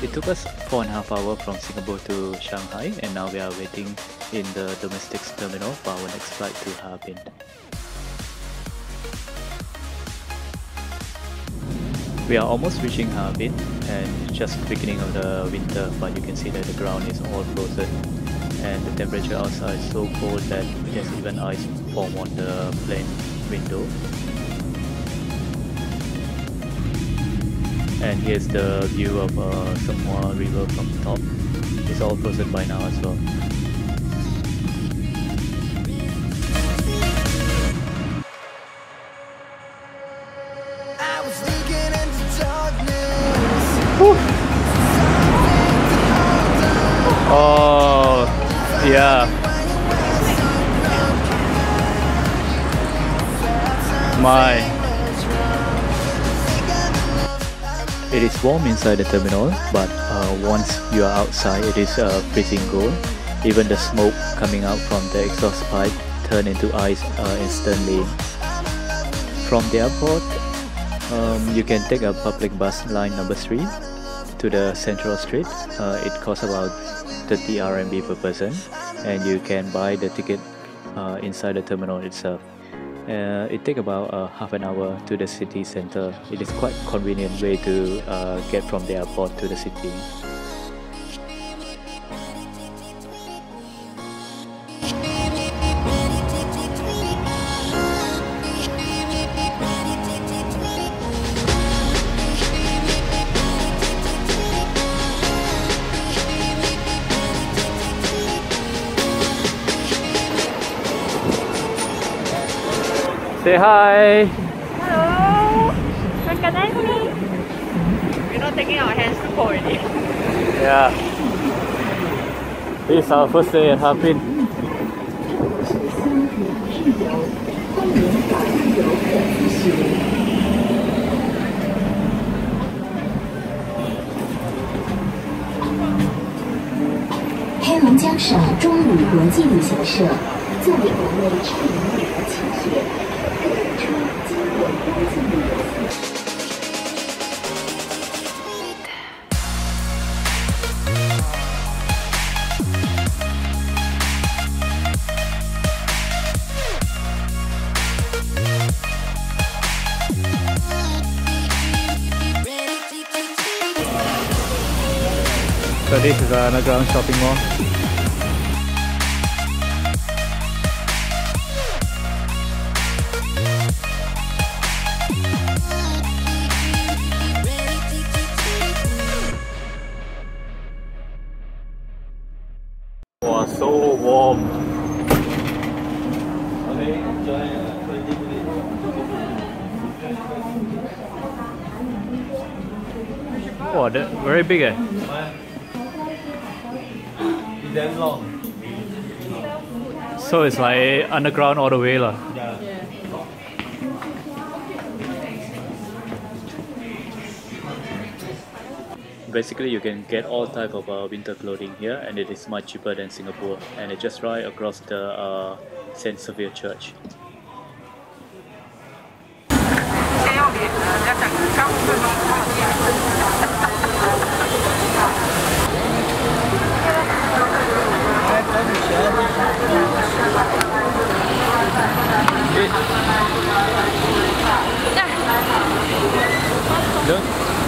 It took us 4.5 hours from Singapore to Shanghai, and now we are waiting in the domestic terminal for our next flight to Harbin. We are almost reaching Harbin, and it's just the beginning of the winter, but you can see that the ground is all frozen, and the temperature outside is so cold that there's even ice form on the plane window. And here's the view of Samoa River from the top. It's all frozen by now as well. Oh, yeah. My. It is warm inside the terminal, but once you are outside, it is freezing cold. Even the smoke coming out from the exhaust pipe turn into ice instantly. From the airport, you can take a public bus line number 3 to the Central Street. It costs about 30 RMB per person, and you can buy the ticket inside the terminal itself. It takes about half an hour to the city center. It is quite convenient way to get from the airport to the city. Say hi! Hello! Recognize me? We're not taking our hands to hold already. Yeah. This is our first day at Harbin. 黑龙江省中旅国际旅行社作为国内知名旅游企业，推出经典国际旅游系统。 So this is an underground shopping mall. Wow, so warm. Wow, that's very big eh? Damn long. So it's like underground all the way lah. Yeah. Basically, you can get all type of winter clothing here, and it is much cheaper than Singapore. And it's just right across the Saint Xavier Church. Look.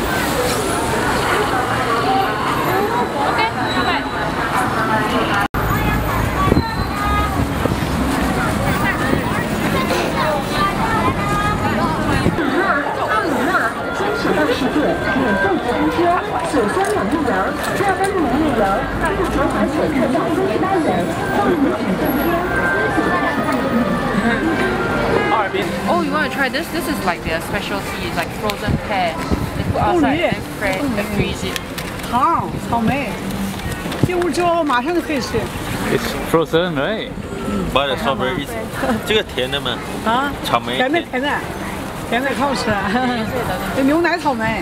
Oh, you want to try this? This is like their specialty. It's like frozen pear. They put outside and freeze it. 糖、草莓，进屋之后马上就可以吃。 It's frozen, right? Buy the strawberries. 这个甜的吗？ 啊， 草莓甜的，甜的，甜的可好吃。这牛奶草莓。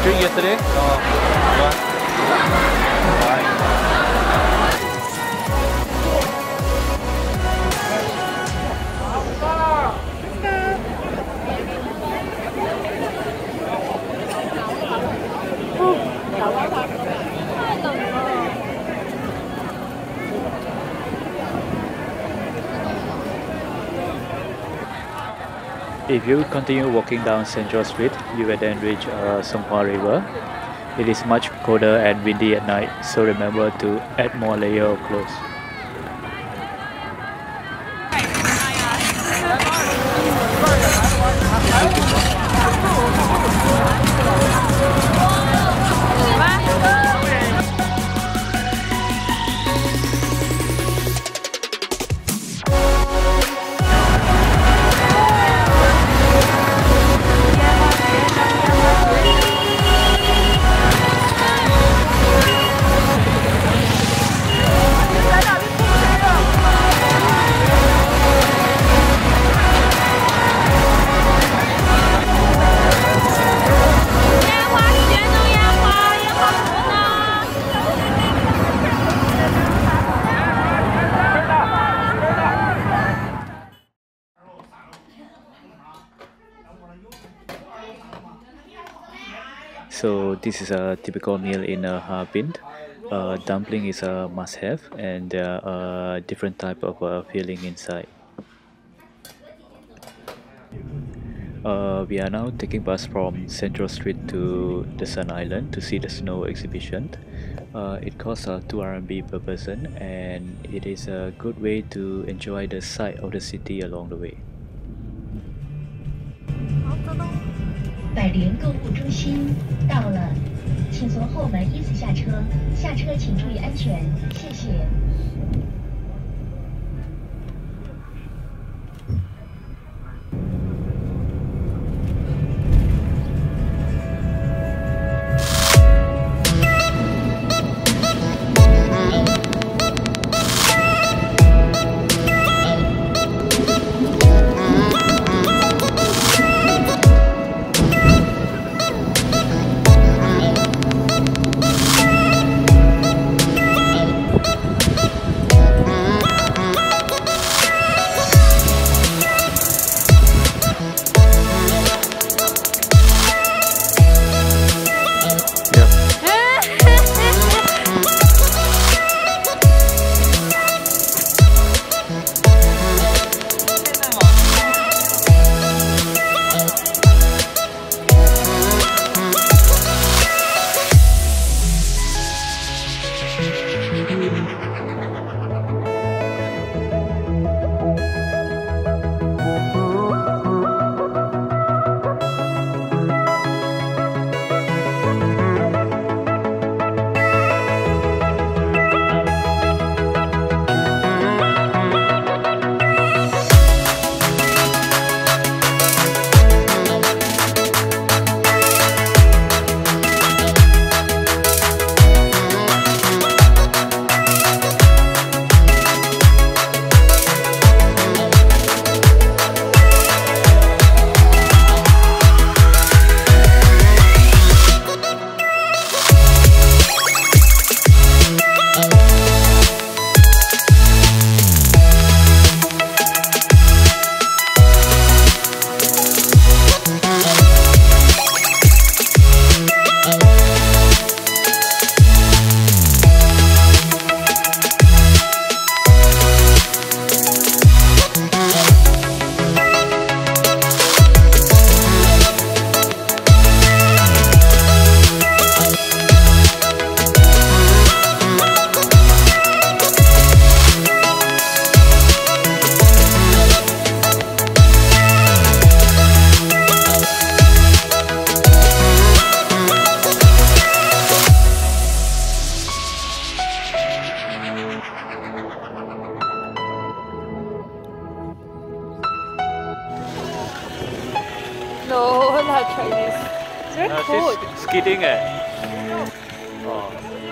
drink yesterday? Oh, what? If you continue walking down Central Street, you will then reach Songkhla River. It is much colder and windy at night, so remember to add more layer of clothes. So this is a typical meal in Harbin. Dumpling is a must-have, and there are different type of filling inside. We are now taking bus from Central Street to the Sun Island to see the snow exhibition. It costs 2 RMB per person, and it is a good way to enjoy the sight of the city along the way. 百联购物中心到了，请从后门依次下车，下车请注意安全，谢谢。 No, not Chinese. It's very cold. She's skidding Oh.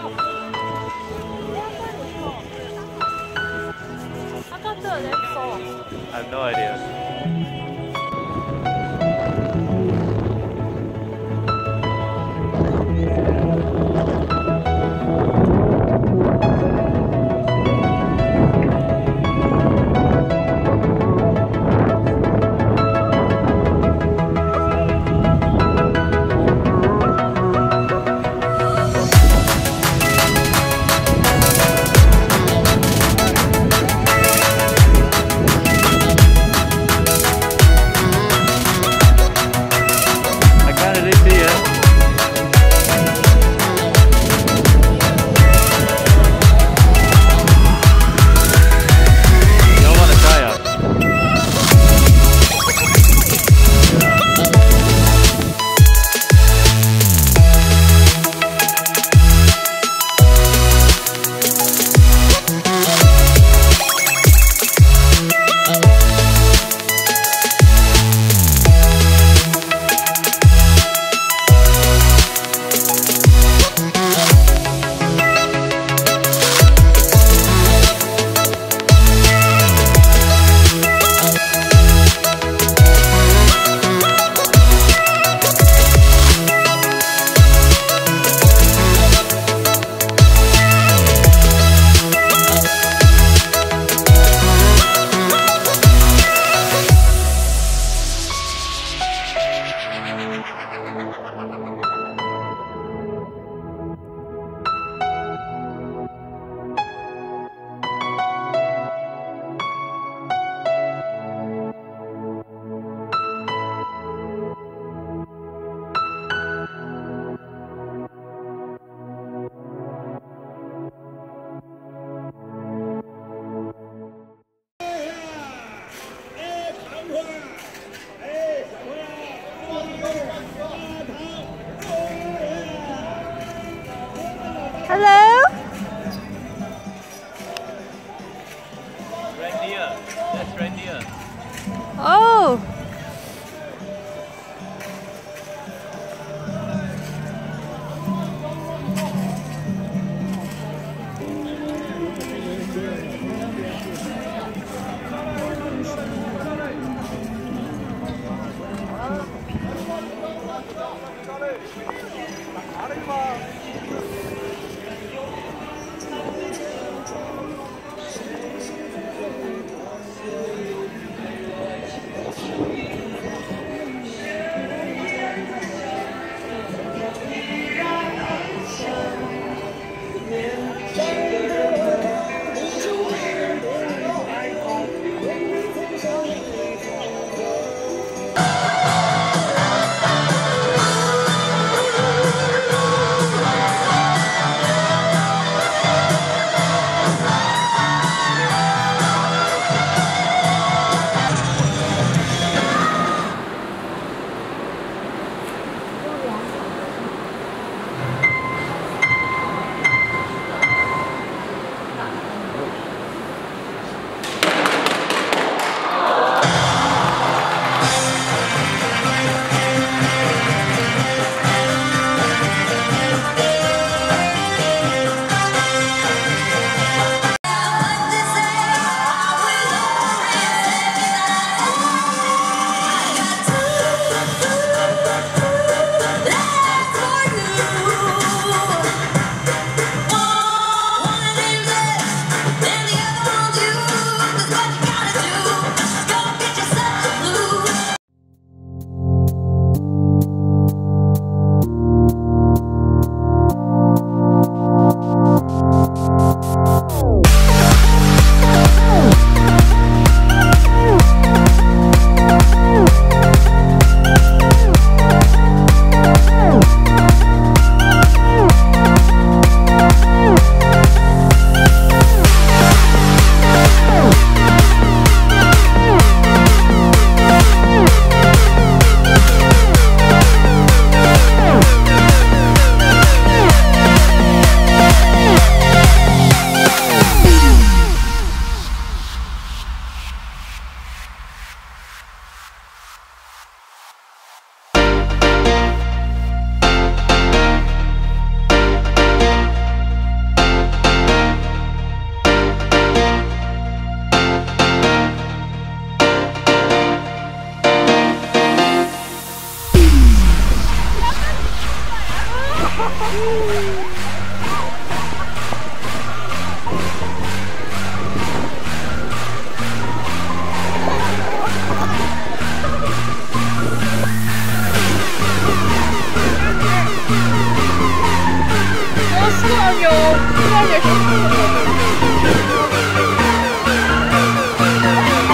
I have no idea. Everybody see ya. Y'all wanna try out? Hello? Reindeer. That's reindeer. Oh!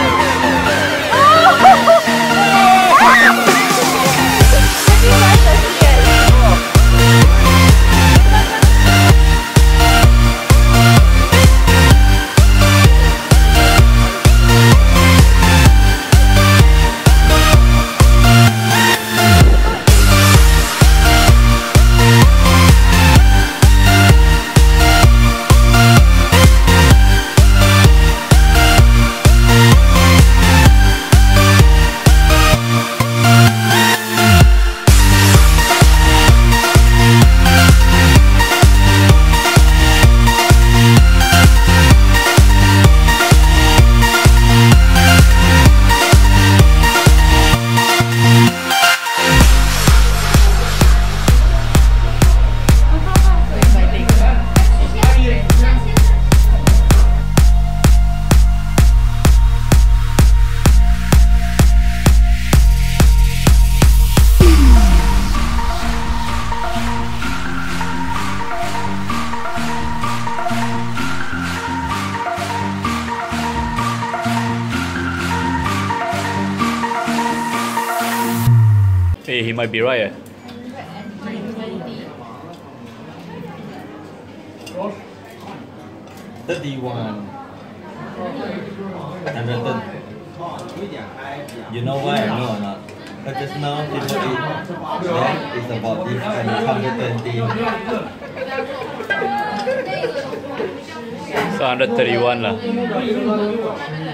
Oh! Hey, he might be right. 31. You know why I know or not? But just now people eat that is about this and 120. So 131 lah.